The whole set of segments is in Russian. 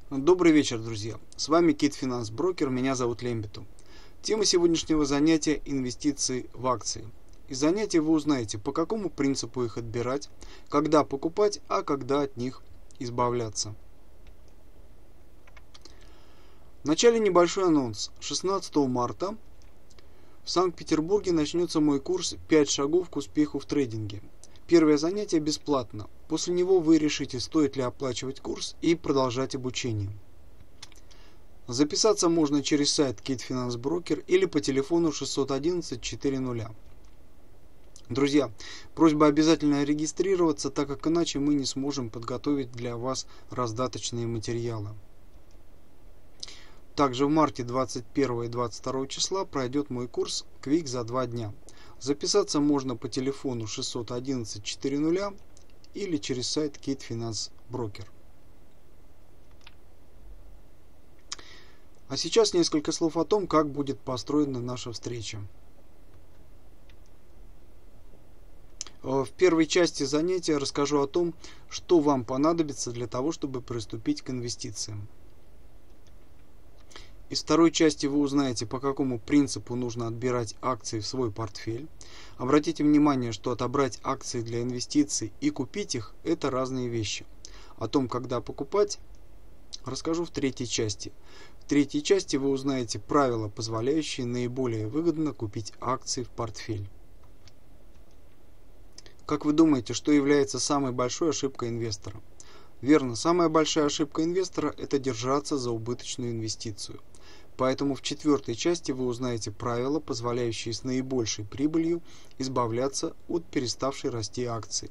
Добрый вечер, друзья! С вами Кит Финанс Брокер, меня зовут Лембиту. Тема сегодняшнего занятия – инвестиции в акции. Из занятия вы узнаете, по какому принципу их отбирать, когда покупать, а когда от них избавляться. Вначале небольшой анонс. 16 марта в Санкт-Петербурге начнется мой курс «5 шагов к успеху в трейдинге». Первое занятие бесплатно. После него вы решите, стоит ли оплачивать курс и продолжать обучение. Записаться можно через сайт Kit Finance Broker или по телефону 611 400. Друзья, просьба обязательно регистрироваться, так как иначе мы не сможем подготовить для вас раздаточные материалы. Также в марте 21 и 22 числа пройдет мой курс Quick за 2 дня. Записаться можно по телефону 611 400 или через сайт Kit Finance Broker. А сейчас несколько слов о том, как будет построена наша встреча. В первой части занятия расскажу о том, что вам понадобится для того, чтобы приступить к инвестициям. Из второй части вы узнаете, по какому принципу нужно отбирать акции в свой портфель. Обратите внимание, что отобрать акции для инвестиций и купить их – это разные вещи. О том, когда покупать, расскажу в третьей части. В третьей части вы узнаете правила, позволяющие наиболее выгодно купить акции в портфель. Как вы думаете, что является самой большой ошибкой инвестора? Верно, самая большая ошибка инвестора – это держаться за убыточную инвестицию. Поэтому в четвертой части вы узнаете правила, позволяющие с наибольшей прибылью избавляться от переставшей расти акции.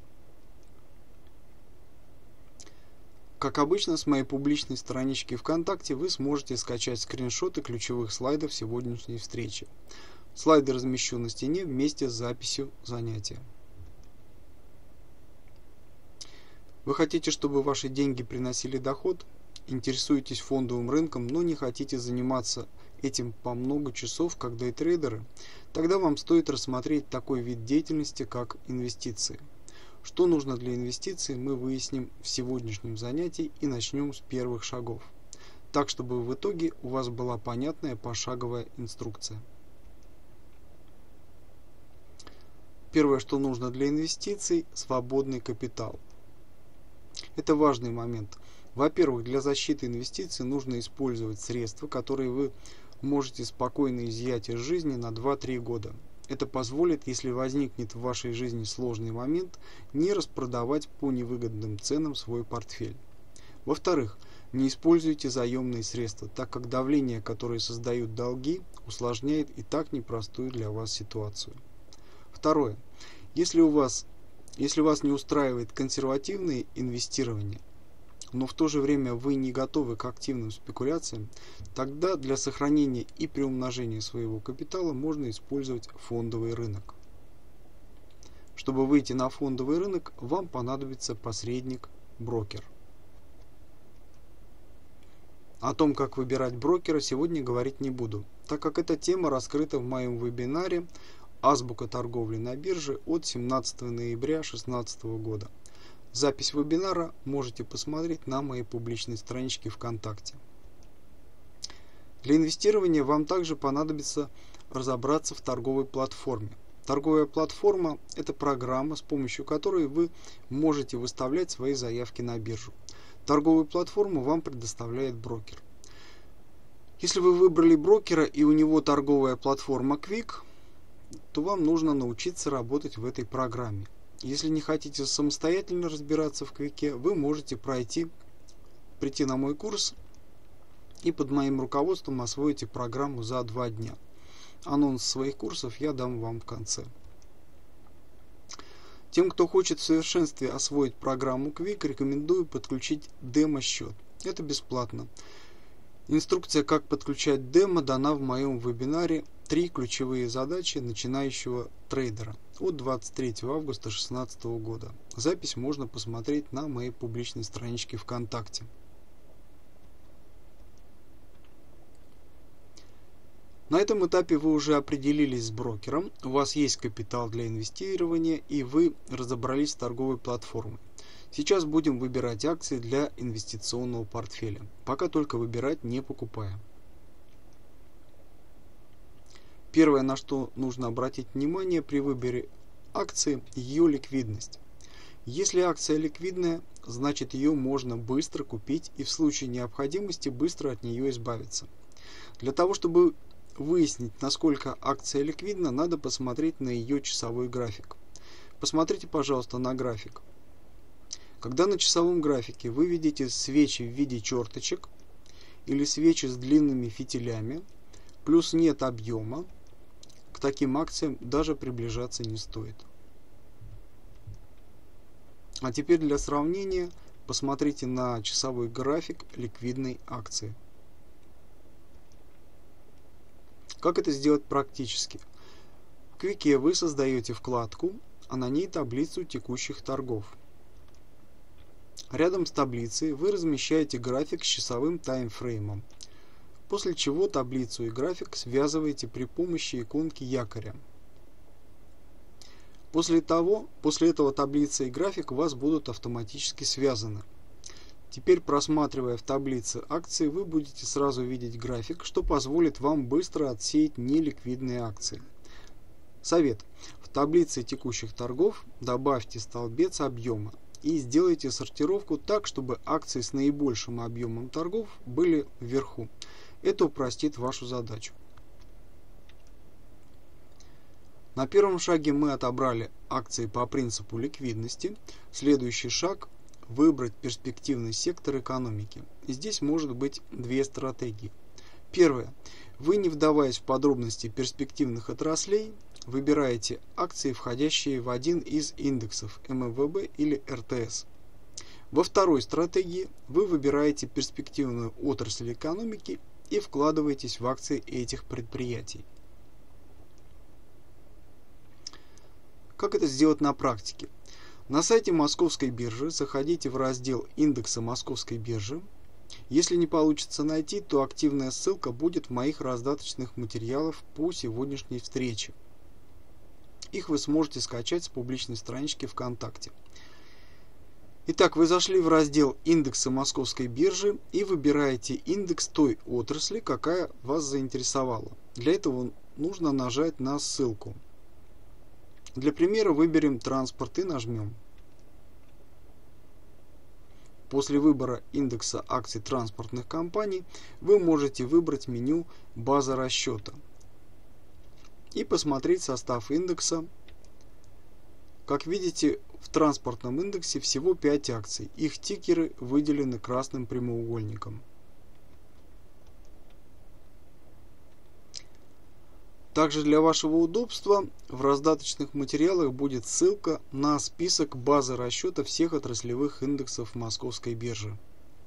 Как обычно, с моей публичной странички ВКонтакте вы сможете скачать скриншоты ключевых слайдов сегодняшней встречи. Слайды размещу на стене вместе с записью занятия. Вы хотите, чтобы ваши деньги приносили доход? Интересуетесь фондовым рынком, но не хотите заниматься этим по много часов, как дейтрейдеры? Тогда вам стоит рассмотреть такой вид деятельности, как инвестиции. Что нужно для инвестиций, мы выясним в сегодняшнем занятии и начнем с первых шагов. Так, чтобы в итоге у вас была понятная пошаговая инструкция. Первое, что нужно для инвестиций – свободный капитал. Это важный момент. Во-первых, для защиты инвестиций нужно использовать средства, которые вы можете спокойно изъять из жизни на 2-3 года. Это позволит, если возникнет в вашей жизни сложный момент, не распродавать по невыгодным ценам свой портфель. Во-вторых, не используйте заемные средства, так как давление, которое создают долги, усложняет и так непростую для вас ситуацию. Второе. Если вас не устраивает консервативное инвестирование, но в то же время вы не готовы к активным спекуляциям, тогда для сохранения и приумножения своего капитала можно использовать фондовый рынок. Чтобы выйти на фондовый рынок, вам понадобится посредник-брокер. О том, как выбирать брокера, сегодня говорить не буду, так как эта тема раскрыта в моем вебинаре «Азбука торговли на бирже» от 17 ноября 2016 года. Запись вебинара можете посмотреть на моей публичной страничке ВКонтакте. Для инвестирования вам также понадобится разобраться в торговой платформе. Торговая платформа – это программа, с помощью которой вы можете выставлять свои заявки на биржу. Торговую платформу вам предоставляет брокер. Если вы выбрали брокера и у него торговая платформа Quick, то вам нужно научиться работать в этой программе. Если не хотите самостоятельно разбираться в Квике, вы можете прийти на мой курс и под моим руководством освоите программу за 2 дня. Анонс своих курсов я дам вам в конце. Тем, кто хочет в совершенстве освоить программу Quick, рекомендую подключить демо-счет. Это бесплатно. Инструкция, как подключать демо, дана в моем вебинаре «3 ключевые задачи начинающего трейдера» от 23 августа 2016 года. Запись можно посмотреть на моей публичной страничке ВКонтакте. На этом этапе вы уже определились с брокером, у вас есть капитал для инвестирования и вы разобрались с торговой платформой. Сейчас будем выбирать акции для инвестиционного портфеля. Пока только выбирать, не покупая. Первое, на что нужно обратить внимание при выборе акции, ее ликвидность. Если акция ликвидная, значит ее можно быстро купить и в случае необходимости быстро от нее избавиться. Для того, чтобы выяснить, насколько акция ликвидна, надо посмотреть на ее часовой график. Посмотрите, пожалуйста, на график. Когда на часовом графике вы видите свечи в виде черточек или свечи с длинными фитилями, плюс нет объема, к таким акциям даже приближаться не стоит. А теперь для сравнения посмотрите на часовой график ликвидной акции. Как это сделать практически? В Квике вы создаете вкладку, а на ней таблицу текущих торгов. Рядом с таблицей вы размещаете график с часовым таймфреймом, после чего таблицу и график связываете при помощи иконки якоря. После этого таблица и график у вас будут автоматически связаны. Теперь, просматривая в таблице акции, вы будете сразу видеть график, что позволит вам быстро отсеять неликвидные акции. Совет. В таблице текущих торгов добавьте столбец объема и сделайте сортировку так, чтобы акции с наибольшим объемом торгов были вверху. Это упростит вашу задачу. На первом шаге мы отобрали акции по принципу ликвидности. Следующий шаг – выбрать перспективный сектор экономики. И здесь может быть две стратегии. Первое. Вы, не вдаваясь в подробности перспективных отраслей, выбираете акции, входящие в один из индексов ММВБ или РТС. Во второй стратегии вы выбираете перспективную отрасль экономики и вкладываетесь в акции этих предприятий. Как это сделать на практике? На сайте Московской биржи заходите в раздел индекса Московской биржи. Если не получится найти, то активная ссылка будет в моих раздаточных материалах по сегодняшней встрече. Их вы сможете скачать с публичной странички ВКонтакте. Итак, вы зашли в раздел индекса Московской биржи и выбираете индекс той отрасли, какая вас заинтересовала. Для этого нужно нажать на ссылку. Для примера выберем транспорт и нажмем. После выбора индекса акций транспортных компаний вы можете выбрать меню «База расчета» и посмотреть состав индекса. Как видите, в транспортном индексе всего 5 акций. Их тикеры выделены красным прямоугольником. Также для вашего удобства в раздаточных материалах будет ссылка на список базы расчета всех отраслевых индексов Московской биржи.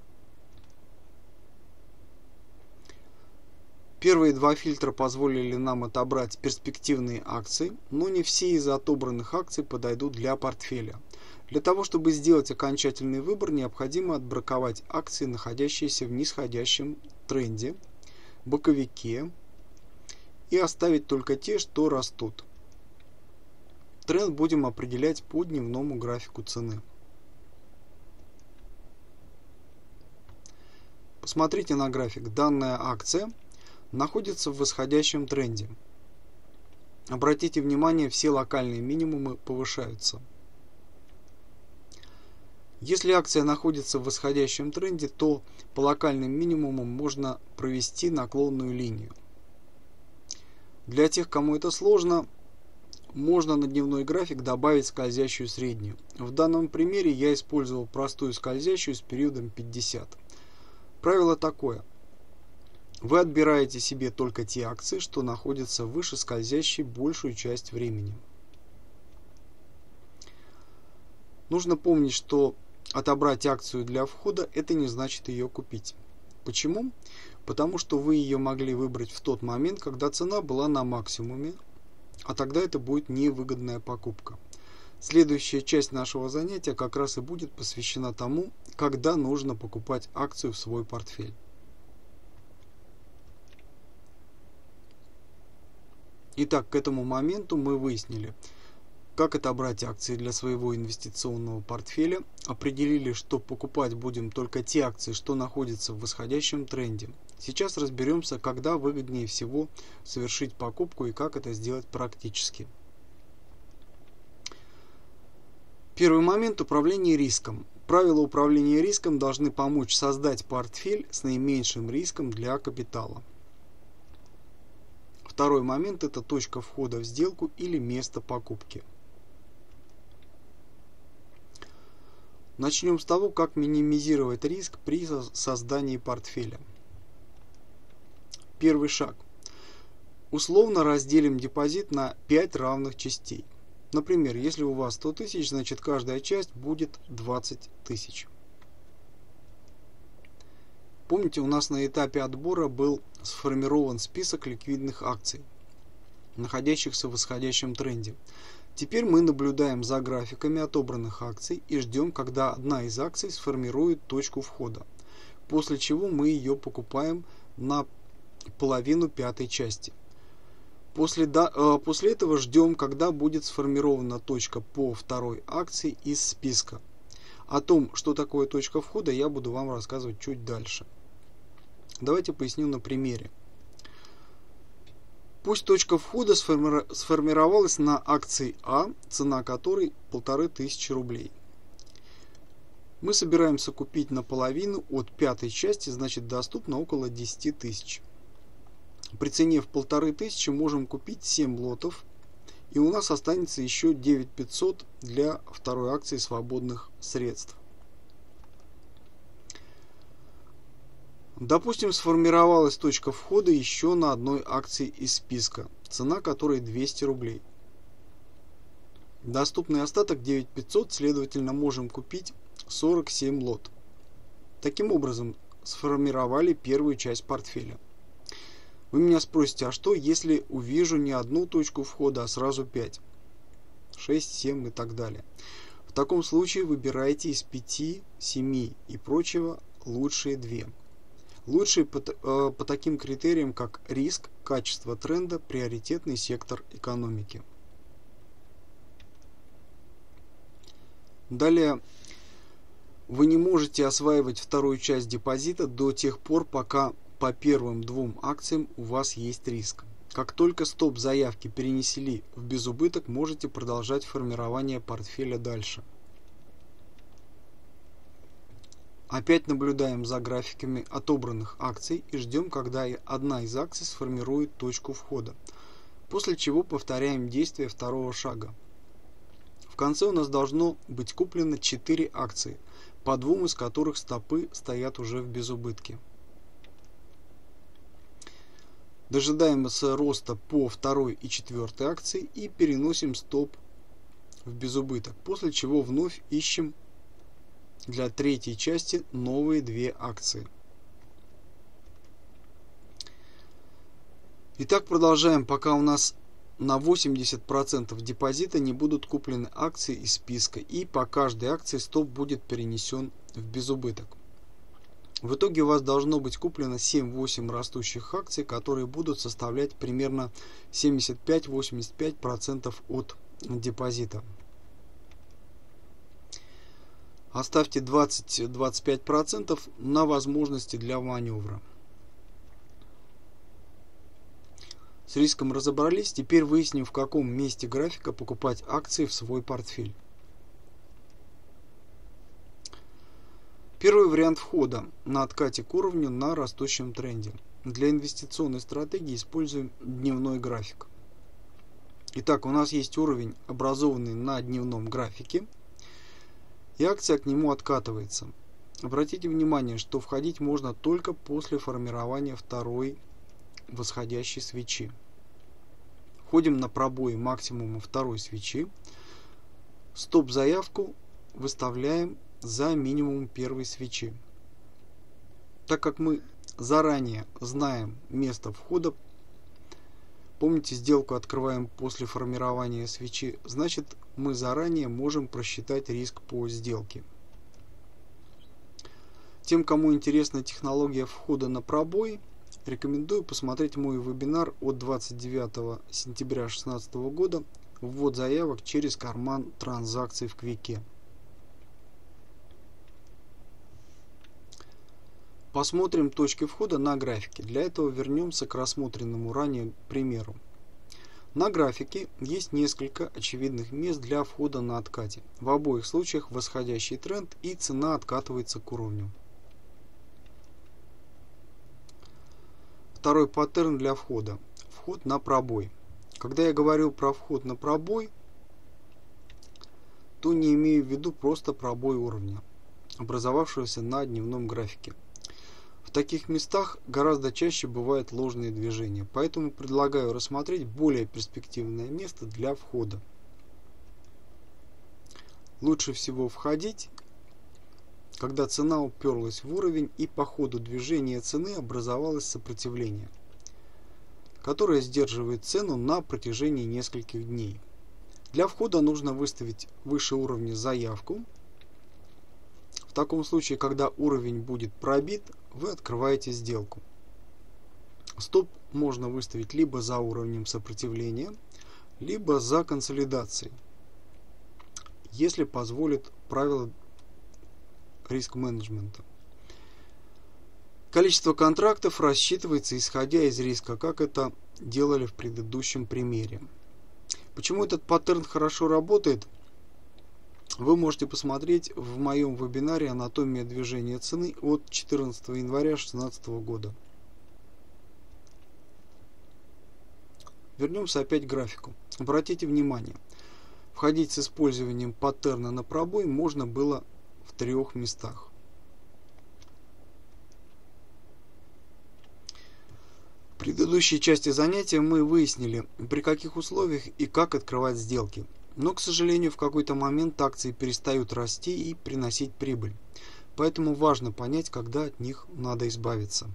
Первые два фильтра позволили нам отобрать перспективные акции, но не все из отобранных акций подойдут для портфеля. Для того, чтобы сделать окончательный выбор, необходимо отбраковать акции, находящиеся в нисходящем тренде, боковике, и оставить только те, что растут. Тренд будем определять по дневному графику цены. Посмотрите на график. Данная акция находится в восходящем тренде. Обратите внимание, все локальные минимумы повышаются. Если акция находится в восходящем тренде, то по локальным минимумам можно провести наклонную линию. Для тех, кому это сложно, можно на дневной график добавить скользящую среднюю. В данном примере я использовал простую скользящую с периодом 50. Правило такое. Вы отбираете себе только те акции, что находятся выше скользящей большую часть времени. Нужно помнить, что отобрать акцию для входа – это не значит ее купить. Почему? Потому что вы ее могли выбрать в тот момент, когда цена была на максимуме, а тогда это будет невыгодная покупка. Следующая часть нашего занятия как раз и будет посвящена тому, когда нужно покупать акцию в свой портфель. Итак, к этому моменту мы выяснили, Как отобрать акции для своего инвестиционного портфеля? Определили, что покупать будем только те акции, что находятся в восходящем тренде. Сейчас разберемся, когда выгоднее всего совершить покупку и как это сделать практически. Первый момент – управление риском. Правила управления риском должны помочь создать портфель с наименьшим риском для капитала. Второй момент – это точка входа в сделку или место покупки. Начнем с того, как минимизировать риск при создании портфеля. Первый шаг. Условно разделим депозит на 5 равных частей. Например, если у вас 100 тысяч, значит каждая часть будет 20 тысяч. Помните, у нас на этапе отбора был сформирован список ликвидных акций, находящихся в восходящем тренде. Теперь мы наблюдаем за графиками отобранных акций и ждем, когда одна из акций сформирует точку входа, после чего мы ее покупаем на половину пятой части. После этого ждем, когда будет сформирована точка по второй акции из списка. О том, что такое точка входа, я буду вам рассказывать чуть дальше. Давайте поясню на примере. Пусть точка входа сформировалась на акции А, цена которой 1500 рублей. Мы собираемся купить наполовину от пятой части, значит доступно около 10 тысяч. При цене в 1500 можем купить 7 лотов, и у нас останется еще 9500 для второй акции свободных средств. Допустим, сформировалась точка входа еще на одной акции из списка, цена которой 200 рублей. Доступный остаток 9500, следовательно, можем купить 47 лот. Таким образом, сформировали первую часть портфеля. Вы меня спросите, а что, если увижу не одну точку входа, а сразу 5, 6, 7 и так далее? В таком случае выбирайте из 5, 7 и прочего лучшие 2. Лучшие по таким критериям, как риск, качество тренда, приоритетный сектор экономики. Далее, вы не можете осваивать вторую часть депозита до тех пор, пока по первым 2 акциям у вас есть риск. Как только стоп-заявки перенесли в безубыток, можете продолжать формирование портфеля дальше. Опять наблюдаем за графиками отобранных акций и ждем, когда одна из акций сформирует точку входа, после чего повторяем действие второго шага. В конце у нас должно быть куплено 4 акции, по 2 из которых стопы стоят уже в безубытке. Дожидаемся роста по второй и 4 акции и переносим стоп в безубыток, после чего вновь ищем для третьей части новые 2 акции. Итак, продолжаем, пока у нас на 80% депозита не будут куплены акции из списка, и по каждой акции стоп будет перенесен в безубыток. В итоге у вас должно быть куплено 7-8 растущих акций, которые будут составлять примерно 75-85% от депозита. Оставьте 20-25% на возможности для маневра. С риском разобрались, теперь выясним, в каком месте графика покупать акции в свой портфель. Первый вариант входа на откате к уровню на растущем тренде. Для инвестиционной стратегии используем дневной график. Итак, у нас есть уровень, образованный на дневном графике, и акция к нему откатывается. Обратите внимание, что входить можно только после формирования второй восходящей свечи. Входим на пробой максимума второй свечи. Стоп-заявку выставляем за минимум первой свечи. Так как мы заранее знаем место входа, помните, сделку открываем после формирования свечи, значит, мы заранее можем просчитать риск по сделке. Тем, кому интересна технология входа на пробой, рекомендую посмотреть мой вебинар от 29 сентября 2016 года ввод заявок через карман транзакций в Квике. Посмотрим точки входа на графике. Для этого вернемся к рассмотренному ранее примеру. На графике есть несколько очевидных мест для входа на откате. В обоих случаях восходящий тренд и цена откатывается к уровню. Второй паттерн для входа. Вход на пробой. Когда я говорю про вход на пробой, то не имею в виду просто пробой уровня, образовавшегося на дневном графике. В таких местах гораздо чаще бывают ложные движения, поэтому предлагаю рассмотреть более перспективное место для входа. Лучше всего входить, когда цена уперлась в уровень и по ходу движения цены образовалось сопротивление, которое сдерживает цену на протяжении нескольких дней. Для входа нужно выставить выше уровня заявку. В таком случае, когда уровень будет пробит, вы открываете сделку. Стоп можно выставить либо за уровнем сопротивления, либо за консолидацией, если позволит правило риск-менеджмента. Количество контрактов рассчитывается исходя из риска, как это делали в предыдущем примере. Почему этот паттерн хорошо работает, вы можете посмотреть в моем вебинаре «Анатомия движения цены» от 14 января 2016 года. Вернемся опять к графику. Обратите внимание, входить с использованием паттерна на пробой можно было в 3 местах. В предыдущей части занятия мы выяснили, при каких условиях и как открывать сделки. Но, к сожалению, в какой-то момент акции перестают расти и приносить прибыль. Поэтому важно понять, когда от них надо избавиться.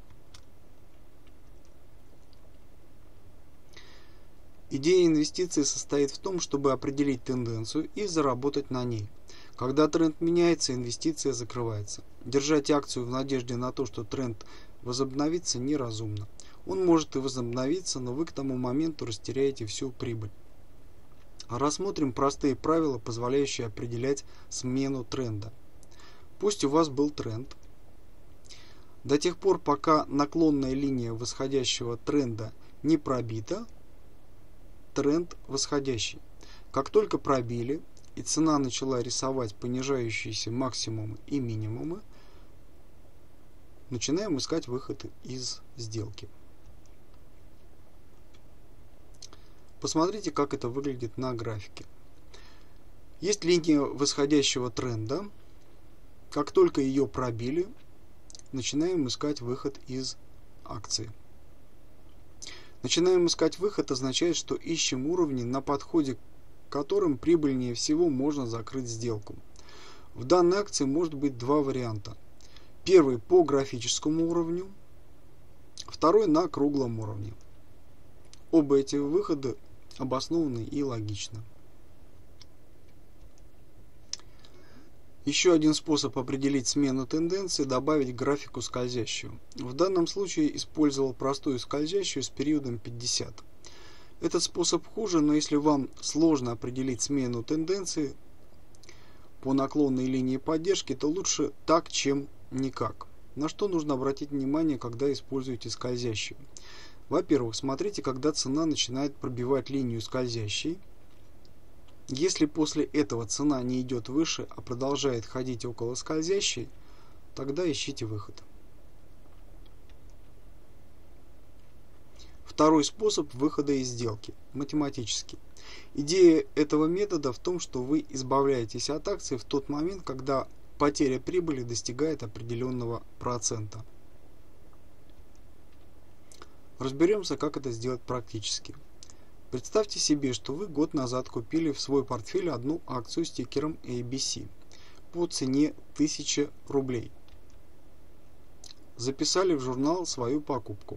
Идея инвестиции состоит в том, чтобы определить тенденцию и заработать на ней. Когда тренд меняется, инвестиция закрывается. Держать акцию в надежде на то, что тренд возобновится, неразумно. Он может и возобновиться, но вы к тому моменту растеряете всю прибыль. Рассмотрим простые правила, позволяющие определять смену тренда. Пусть у вас был тренд. До тех пор, пока наклонная линия восходящего тренда не пробита, тренд восходящий. Как только пробили и цена начала рисовать понижающиеся максимумы и минимумы, начинаем искать выход из сделки. Посмотрите, как это выглядит на графике. Есть линия восходящего тренда. Как только ее пробили, начинаем искать выход из акции. Начинаем искать выход означает, что ищем уровни, на подходе к которым прибыльнее всего можно закрыть сделку. В данной акции может быть 2 варианта. Первый по графическому уровню, второй на круглом уровне. Оба эти выхода обоснованы и логично. Еще один способ определить смену тенденции – добавить к графику скользящую. В данном случае использовал простую скользящую с периодом 50. Этот способ хуже, но если вам сложно определить смену тенденции по наклонной линии поддержки, то лучше так, чем никак. На что нужно обратить внимание, когда используете скользящую? Во-первых, смотрите, когда цена начинает пробивать линию скользящей. Если после этого цена не идет выше, а продолжает ходить около скользящей, тогда ищите выход. Второй способ выхода из сделки – математический. Идея этого метода в том, что вы избавляетесь от акций в тот момент, когда потеря прибыли достигает определенного процента. Разберемся, как это сделать практически. Представьте себе, что вы год назад купили в свой портфель одну акцию с тикером ABC по цене 1000 рублей. Записали в журнал свою покупку.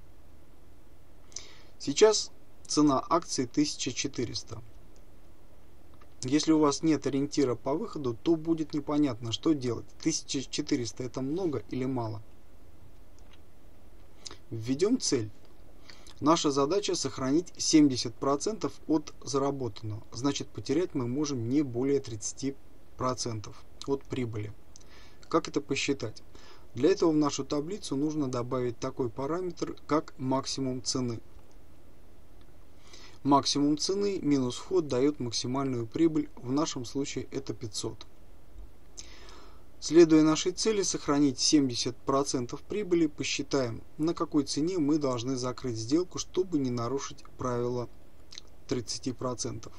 Сейчас цена акции 1400. Если у вас нет ориентира по выходу, то будет непонятно, что делать. 1400 это много или мало? Введем цель. Наша задача сохранить 70% от заработанного. Значит, потерять мы можем не более 30% от прибыли. Как это посчитать? Для этого в нашу таблицу нужно добавить такой параметр, как максимум цены. Максимум цены минус вход дает максимальную прибыль, в нашем случае это 500. Следуя нашей цели сохранить 70% прибыли, посчитаем, на какой цене мы должны закрыть сделку, чтобы не нарушить правило 30%.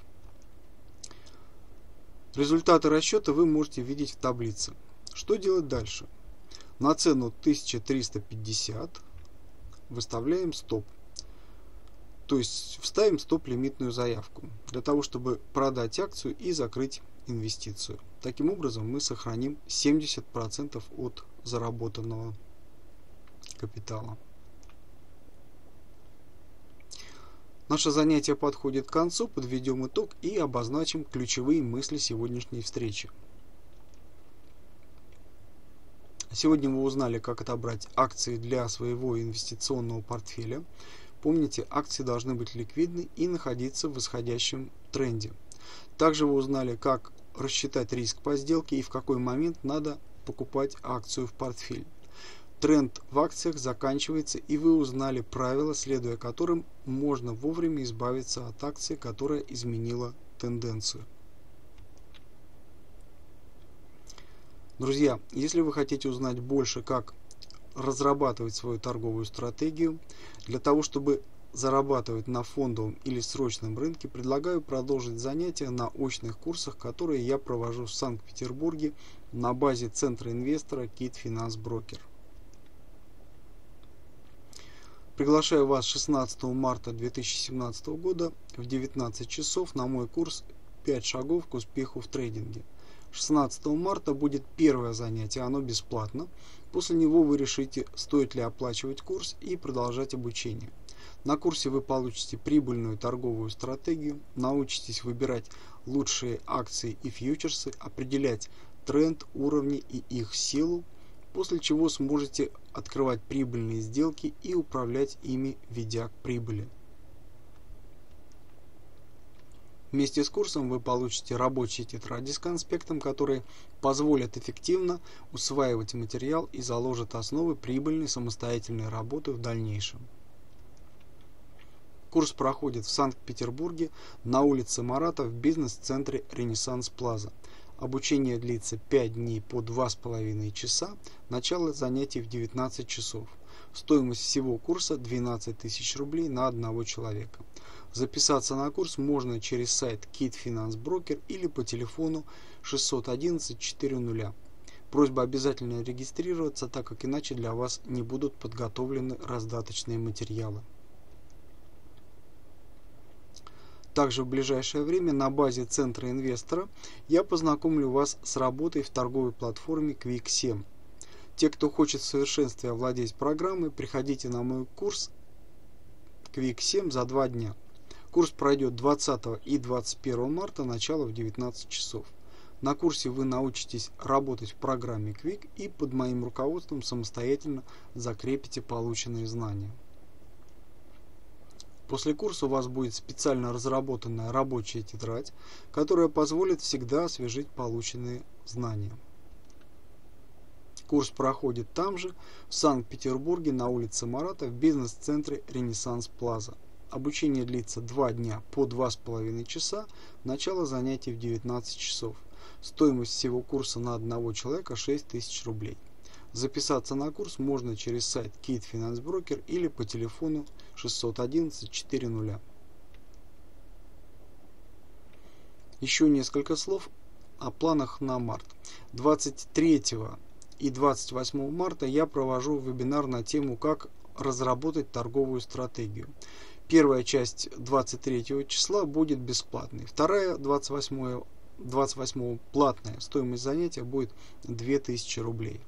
Результаты расчета вы можете видеть в таблице. Что делать дальше? На цену 1350 выставляем стоп. То есть вставим стоп-лимитную заявку для того, чтобы продать акцию и закрыть инвестицию. Таким образом мы сохраним 70% от заработанного капитала. Наше занятие подходит к концу, подведем итог и обозначим ключевые мысли сегодняшней встречи. Сегодня вы узнали, как отобрать акции для своего инвестиционного портфеля. Помните, акции должны быть ликвидны и находиться в восходящем тренде. Также вы узнали, как рассчитать риск по сделке и в какой момент надо покупать акцию в портфель. Тренд в акциях заканчивается, и вы узнали правила, следуя которым можно вовремя избавиться от акции, которая изменила тенденцию. Друзья, если вы хотите узнать больше, как разрабатывать свою торговую стратегию, для того, чтобы зарабатывать на фондовом или срочном рынке, предлагаю продолжить занятия на очных курсах, которые я провожу в Санкт-Петербурге на базе центра инвестора KIT Finance Broker. Приглашаю вас 16 марта 2017 года в 19 часов на мой курс «5 шагов к успеху в трейдинге». 16 марта будет первое занятие, оно бесплатно. После него вы решите, стоит ли оплачивать курс и продолжать обучение. На курсе вы получите прибыльную торговую стратегию, научитесь выбирать лучшие акции и фьючерсы, определять тренд, уровни и их силу, после чего сможете открывать прибыльные сделки и управлять ими, ведя к прибыли. Вместе с курсом вы получите рабочие тетради с конспектом, которые позволят эффективно усваивать материал и заложат основы прибыльной самостоятельной работы в дальнейшем. Курс проходит в Санкт-Петербурге на улице Марата в бизнес-центре Ренессанс Плаза. Обучение длится 5 дней по 2,5 часа, начало занятий в 19 часов. Стоимость всего курса 12 тысяч рублей на одного человека. Записаться на курс можно через сайт KIT Finance Broker или по телефону 611 400. Просьба обязательно регистрироваться, так как иначе для вас не будут подготовлены раздаточные материалы. Также в ближайшее время на базе центра инвестора я познакомлю вас с работой в торговой платформе Quick7. Те, кто хочет в совершенстве овладеть программой, приходите на мой курс Quick7 за 2 дня. Курс пройдет 20 и 21 марта, начало в 19 часов. На курсе вы научитесь работать в программе Quick и под моим руководством самостоятельно закрепите полученные знания. После курса у вас будет специально разработанная рабочая тетрадь, которая позволит всегда освежить полученные знания. Курс проходит там же, в Санкт-Петербурге, на улице Марата, в бизнес-центре Ренессанс Плаза. Обучение длится 2 дня по 2,5 часа, начало занятий в 19 часов. Стоимость всего курса на одного человека 6 тысяч рублей. Записаться на курс можно через сайт KIT Finance Broker или по телефону 611 400. Еще несколько слов о планах на март. 23 и 28 марта я провожу вебинар на тему «Как разработать торговую стратегию». Первая часть 23 числа будет бесплатной, вторая 28 платная. Стоимость занятия будет 2000 рублей.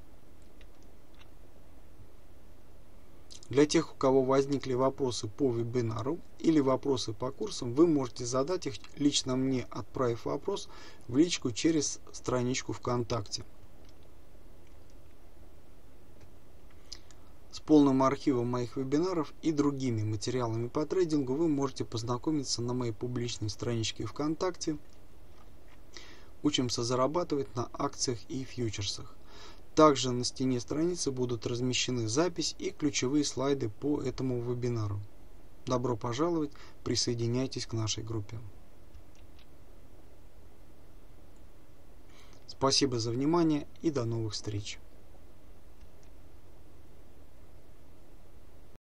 Для тех, у кого возникли вопросы по вебинару или вопросы по курсам, вы можете задать их лично мне, отправив вопрос в личку через страничку ВКонтакте. С полным архивом моих вебинаров и другими материалами по трейдингу вы можете познакомиться на моей публичной страничке ВКонтакте «Учимся зарабатывать на акциях и фьючерсах». Также на стене страницы будут размещены запись и ключевые слайды по этому вебинару. Добро пожаловать, присоединяйтесь к нашей группе. Спасибо за внимание и до новых встреч!